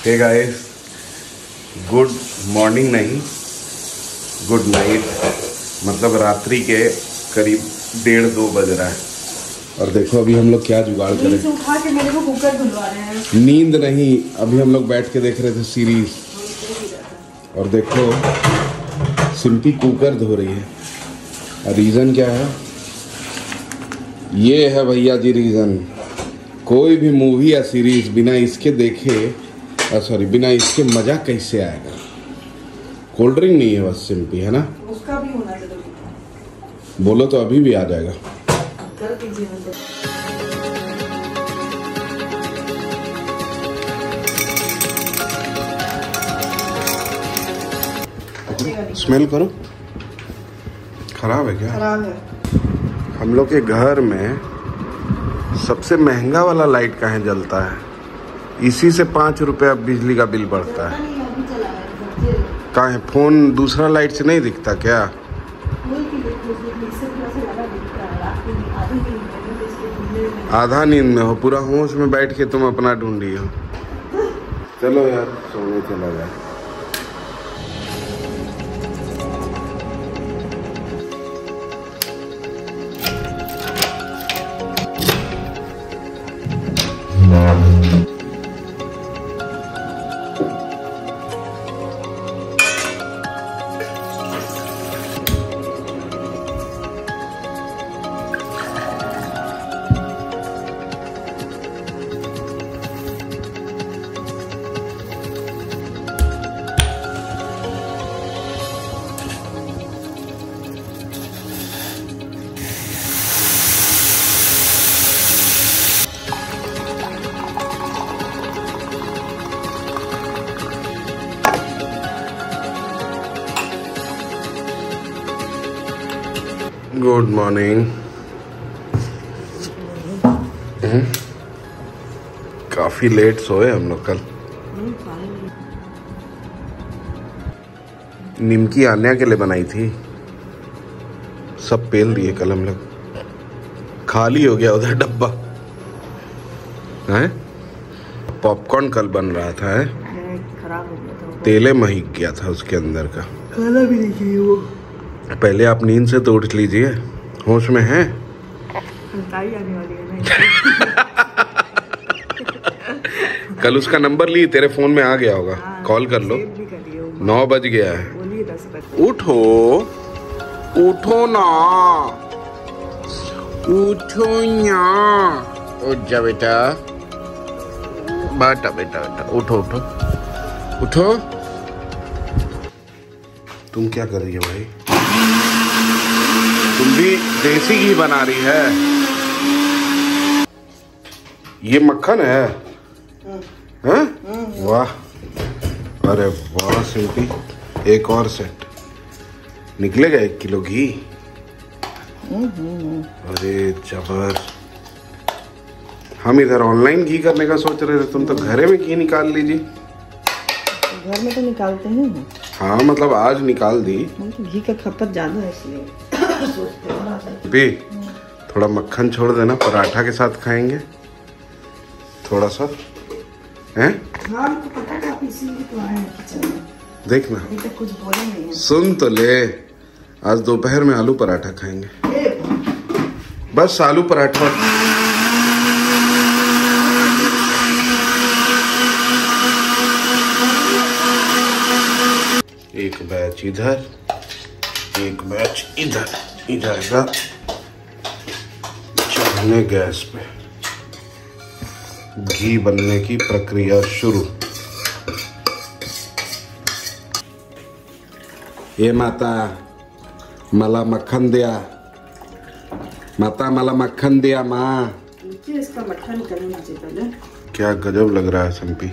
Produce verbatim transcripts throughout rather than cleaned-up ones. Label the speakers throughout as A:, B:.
A: हे guys, good morning नहीं, good night. मतलब रात्रि के करीब डेढ़ दो बज रहा है और देखो अभी हम लोग क्या जुगाड़ करें।
B: नींद से उठा के मेरे को कुकर धुलवा रहे हैं।
A: नींद नहीं, अभी हम लोग बैठ के देख रहे थे सीरीज और देखो सिंपी कुकर धो रही है। रीज़न क्या है? ये है भैया जी रीज़न। कोई भी मूवी या सीरीज बिना इसके देखे, सॉरी बिना इसके मजा कैसे आएगा? कोल्ड ड्रिंक नहीं है बस सिंपी, है ना?
B: उसका भी होना जरूरी।
A: बोलो तो अभी भी आ जाएगा।
B: कर दीजिए मतलब।
A: स्मेल करो, खराब है क्या?
B: खराब है।
A: हम लोग के घर में सबसे महंगा वाला लाइट कहाँ जलता है? इसी से पाँच रुपया बिजली का बिल बढ़ता है। कहाँ है? फोन दूसरा लाइट से नहीं दिखता क्या? आधा नींद में हो, पूरा होश में बैठ के तुम अपना ढूंढी हो। चलो यार सोने चला जाए। Good morning. काफी लेट सोए हम लोग कल। निमकी आन्या के लिए बनाई थी, सब पेल दिए कल हम लोग। खाली हो गया उधर डब्बा है। पॉपकॉर्न कल बन रहा था, है
B: खराब हो गया था।
A: तेले महक गया था उसके अंदर का।
B: खाना भी नहीं चाहिए वो।
A: पहले आप नींद से तो उठ लीजिए, होश में हैं?
B: आने वाली है ना।
A: कल उसका नंबर ली, तेरे फोन में आ गया होगा। हाँ, कॉल कर लो। नौ बज गया है। उठो उठो ना, उठो ना, उठ जा बेटा, बेटा बेटा बेटा उठो उठो उठो। तुम क्या कर रही हो भाई? तुम भी देसी घी बना रही है? ये मक्खन है? हैं? वाह, अरे वाह सिंपी, एक और सेट निकलेगा। एक किलो घी। अरे जबर। हम इधर ऑनलाइन घी करने का सोच रहे थे, तुम तो घरे में घी निकाल लीजिए।
B: घर में तो निकालते हैं।
A: हाँ मतलब आज निकाल दी।
B: घी का खपत ज्यादा है इसलिए
A: भी थोड़ा मक्खन छोड़ देना, पराठा के साथ खाएंगे थोड़ा सा, हैं?
B: हाँ तो पता है, आप इसीलिए तो आए हैं किचन में।
A: देखना
B: अभी तक कुछ बोले नहीं है।
A: सुन तो ले, आज दोपहर में आलू पराठा खाएंगे। बस आलू पराठा। एक बैच इधर, एक बैच इधर ही जाएगा चढ़ने गैस पे। घी बनने की प्रक्रिया शुरू। ये माता मला मक्खन दिया, माता मला मक्खन दिया माँ।
B: इसका मक्खन करना चाहिए पहले। क्या
A: गजब लग रहा है संपी।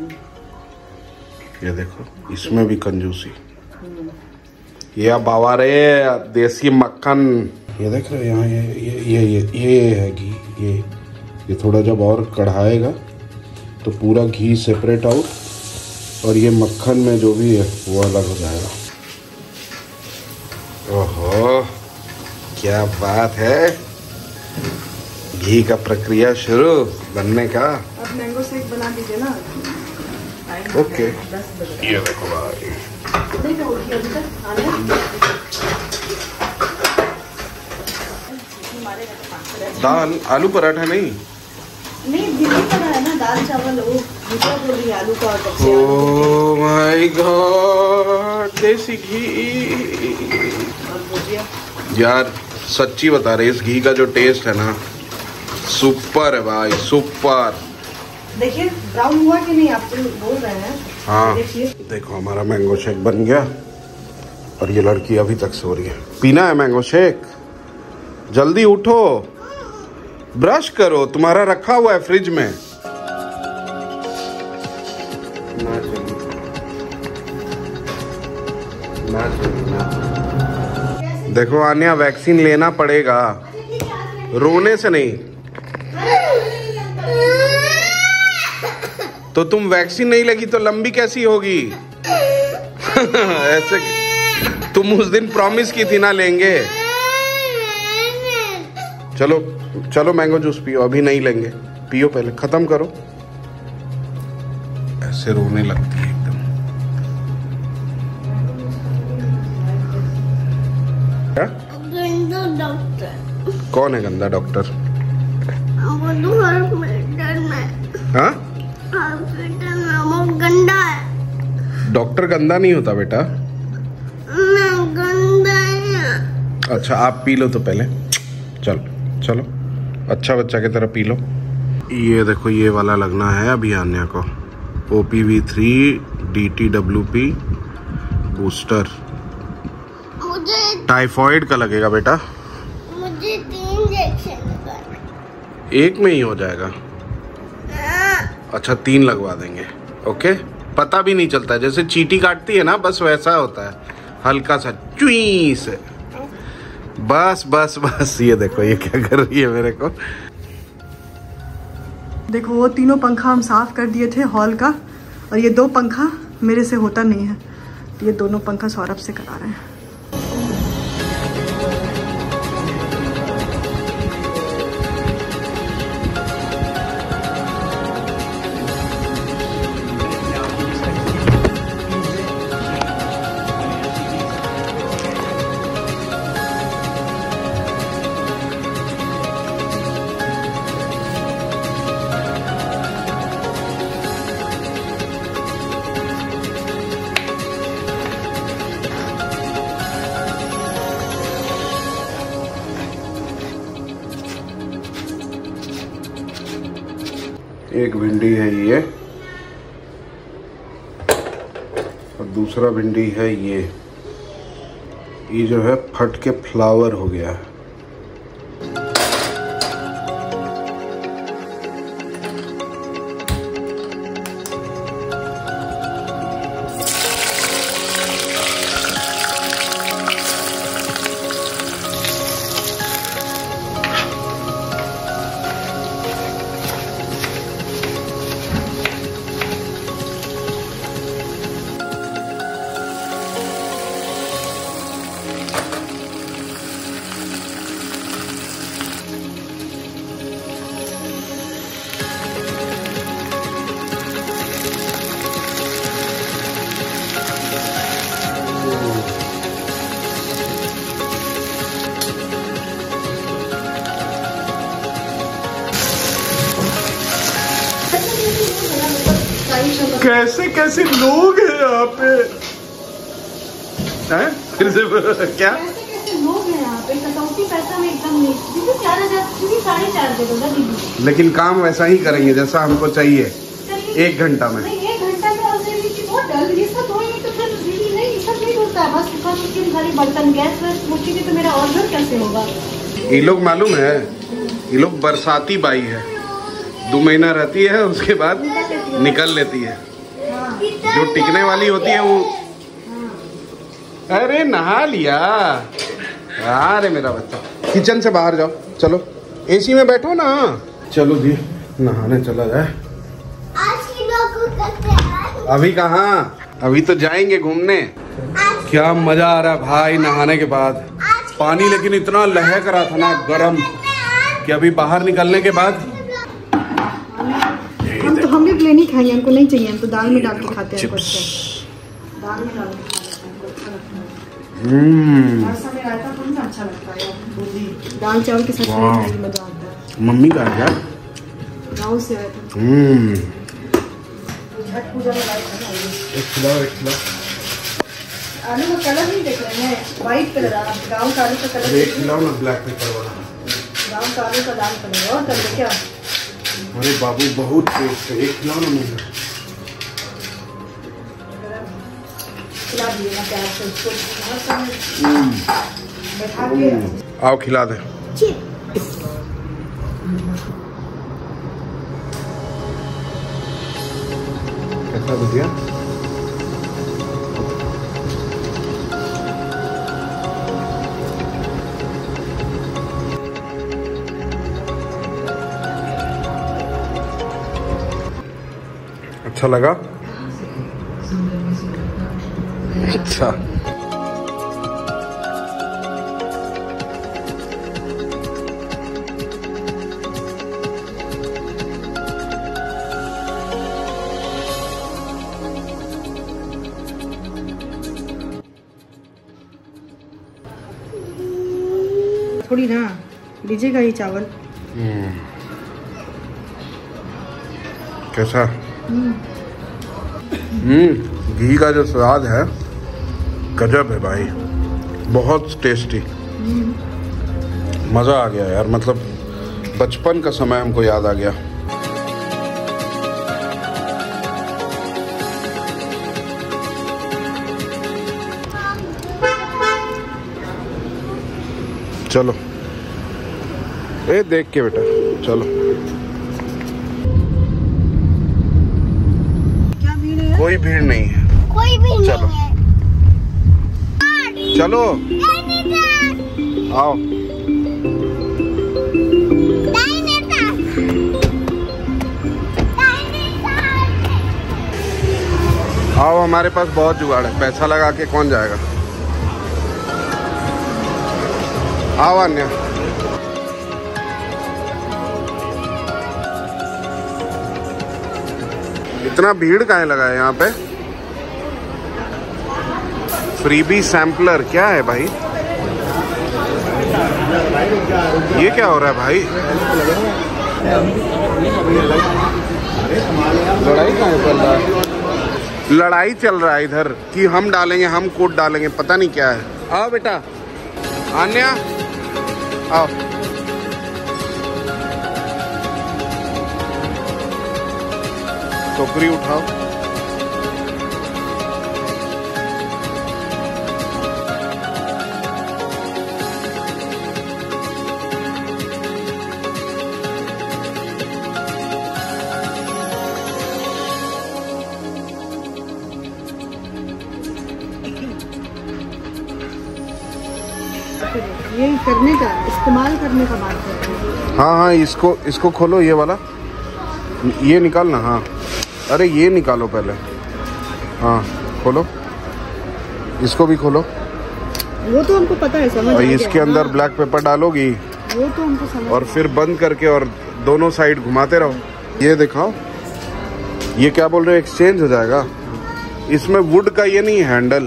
A: ये देखो, इसमें भी कंजूसी। ये बाबा रे देसी मक्खन। ये देख रहे हो यहाँ, ये ये ये ये ये है घी। ये ये थोड़ा जब और कढ़ाएगा तो पूरा घी सेपरेट आउट और ये मक्खन में जो भी है वो अलग हो जाएगा। ओहो क्या बात है। घी का प्रक्रिया शुरू बनने का।
B: अब मैंगो शेक बना दीजिए ना। टाइम
A: ओके
B: दस बजे।
A: ये देखो भाई,
B: नहीं तो उठी अभी तक आने
A: दाल आलू पराठा नहीं
B: नहीं भिंडी पड़ा है ना, दाल चावल वो भुजिया बोल रही है, आलू का और कच्चे आलू।
A: ओह माय गॉड, देसी घी।
B: और भुजिया
A: यार सच्ची बता रहे, इस घी का जो टेस्ट है ना सुपर है भाई, सुपर।
B: देखिए ब्राउन हुआ कि नहीं, आप बोल रहे हैं।
A: हाँ
B: देखिए
A: देखो हमारा मैंगो शेक बन गया और ये लड़की अभी तक सो रही है। पीना है मैंगो शेक, जल्दी उठो, ब्रश करो, तुम्हारा रखा हुआ है फ्रिज में। ना चलिए ना चलिए ना। देखो आन्या, वैक्सीन लेना पड़ेगा, रोने से नहीं। तो तुम वैक्सीन नहीं लगी तो लंबी कैसी होगी? ऐसे तुम उस दिन प्रॉमिस की थी ना लेंगे। चलो चलो मैंगो जूस पियो, अभी नहीं लेंगे, पियो पहले, खत्म करो। ऐसे रोने लगती है एकदम। क्या?
C: गंदा डॉक्टर।
A: कौन है गंदा डॉक्टर?
C: वो हॉस्पिटल में।
A: हाँ
C: हॉस्पिटल में वो गंदा है।
A: डॉक्टर गंदा नहीं होता बेटा।
C: मैं गंदा है।
A: अच्छा आप पी लो तो पहले, चलो चलो अच्छा बच्चा की तरह पी लो। ये देखो ये वाला लगना है अभी आन्या को, O P V three D T W P booster.
C: मुझे
A: टाइफॉइड का लगेगा बेटा।
C: मुझे तीन इंजेक्शन लगवाना।
A: एक में ही हो जाएगा। अच्छा तीन लगवा देंगे, ओके। पता भी नहीं चलता, जैसे चींटी काटती है ना, बस वैसा होता है, हल्का सा चुई से। बस बस बस। ये देखो ये क्या कर रही है मेरे को।
B: देखो वो तीनों पंखा हम साफ कर दिए थे हॉल का, और ये दो पंखा मेरे से होता नहीं है, ये दोनों पंखा सौरभ से करा रहे हैं।
A: एक भिंडी है ये और दूसरा भिंडी है ये। ये जो है फट के फ्लावर हो गया है। कैसे कैसे लोग हैं यहाँ पे, हैं? फिर से क्या
B: कैसे कैसे लोग हैं यहाँ पे, कटौती पैसा में एकदम नहीं। दीदी चार हजार दीदी साढ़े चार दे दो दीदी,
A: लेकिन काम वैसा ही करेंगे जैसा हमको चाहिए, एक घंटा में।
B: नहीं एक घंटा में और बहुत डल, ये सब धोएंगे तो फिर दीदी नहीं, ये सब नहीं होता है, बस सुखा सुखी सारी बर्तन गैस वैस मुझे तो मेरा ऑर्डर कैसे होगा।
A: ये लोग मालूम है, ये लोग बरसाती बाई है, दो महीना रहती है उसके बाद निकल लेती है। जो टिकने वाली होती है वो, अरे नहा लिया, अरे मेरा बच्चा, किचन से बाहर जाओ, चलो एसी में बैठो ना। चलो जी नहाने चला जाए। अभी कहाँ, अभी तो जाएंगे घूमने। क्या मजा आ रहा है भाई नहाने के बाद, पानी लेकिन इतना लहक रहा था ना गर्म कि अभी बाहर निकलने के बाद
B: हम तो हम भी लिए नहीं खाएंगे, हमको नहीं चाहिए, हम तो दाल में डाल के खाते हैं। दाल में डाल के खा लेते हैं, हमको अच्छा लगता है।
A: हम्म
B: हर समय रायता तो नहीं अच्छा लगता है यार, दाल चावल के साथ में मजा आता है।
A: मम्मी का है क्या?
B: गाँव से आया था।
A: हम्म
B: छठ पूजा में लाए थे ना।
A: एक खिलाओ एक खिलाओ।
B: आलू का कलर नहीं देख रहे हैं, व्हाइट कलर है। गाँव का आलू का कलर
A: एक खिलाओ ना, ब्लैक पेपर वाला।
B: गाँव का आलू का दाल कलर और कलर क्या?
A: अरे बाबू बहुत टेस्ट है, एक खिलाओ ना मुझे।
B: खिला दिए ना प्यार से उसको, बैठा के।
A: आओ खिला दे। कैसा भुजिया? अच्छा लगा? अच्छा
B: थोड़ी ना लीजिएगा ये चावल।
A: कैसा? हम्म घी का जो स्वाद है गजब है भाई, बहुत टेस्टी। मज़ा आ गया यार, मतलब बचपन का समय हमको याद आ गया। चलो ए देख के बेटा चलो।
B: क्या भीड़ है?
A: कोई भीड़ नहीं है,
C: कोई भी नहीं
A: चलो।
C: है।
A: चलो आओ। आओ हमारे पास बहुत जुगाड़ है, पैसा लगा के कौन जाएगा। आओ अन्या। इतना भीड़ काहे लगा है यहाँ पे? फ्रीबी सैम्पलर क्या है भाई? ये क्या हो रहा है भाई? लड़ाई कहाँ चल रहा है? लड़ाई चल रहा है इधर कि हम डालेंगे, हम कोड डालेंगे, पता नहीं क्या है। आओ बेटा आन्या आओ। टोकरी उठाओ।
B: ये करने का, इस्तेमाल करने का बात करते हैं।
A: हाँ हाँ इसको इसको खोलो, ये वाला ये निकालना। हाँ अरे ये निकालो पहले। हाँ खोलो, इसको भी खोलो।
B: वो तो हमको पता है, समझ
A: और
B: आ गया।
A: इसके अंदर
B: हाँ,
A: ब्लैक पेपर डालोगी
B: वो तो हमको समझ।
A: और फिर बंद करके और दोनों साइड घुमाते रहो। ये दिखाओ, ये क्या बोल रहे हो, एक्सचेंज हो जाएगा। इसमें वुड का ये नहीं हैंडल।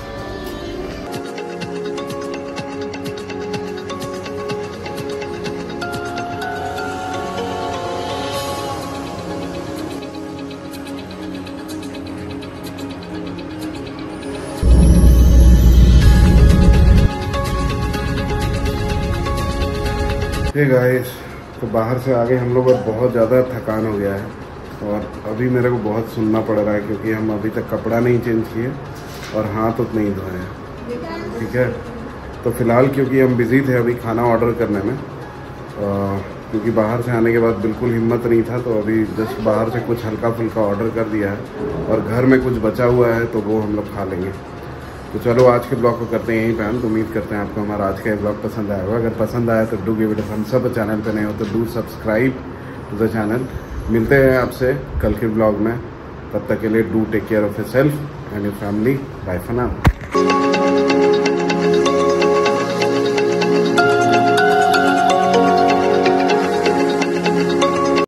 A: हे गाइस, तो बाहर से आगे हम लोग और बहुत ज़्यादा थकान हो गया है और अभी मेरे को बहुत सुनना पड़ रहा है क्योंकि हम अभी तक कपड़ा नहीं चेंज किए और हाथ उतना नहीं धोए हैं। ठीक है, तो फिलहाल क्योंकि हम बिज़ी थे अभी खाना ऑर्डर करने में, आ, क्योंकि बाहर से आने के बाद बिल्कुल हिम्मत नहीं था, तो अभी जस्ट बाहर से कुछ हल्का फुल्का ऑर्डर कर दिया है और घर में कुछ बचा हुआ है तो वो हम लोग खा लेंगे। तो चलो आज के ब्लॉग को करते हैं यहीं पे हम। तो उम्मीद करते हैं आपको हमारा आज का ये ब्लॉग पसंद आया होगा। अगर पसंद आया तो do give it a thumbs up. Channel पे नए हो तो do subscribe to the channel. मिलते हैं आपसे कल के ब्लॉग में, तब तक के लिए do take care of your self and your family. Bye for now.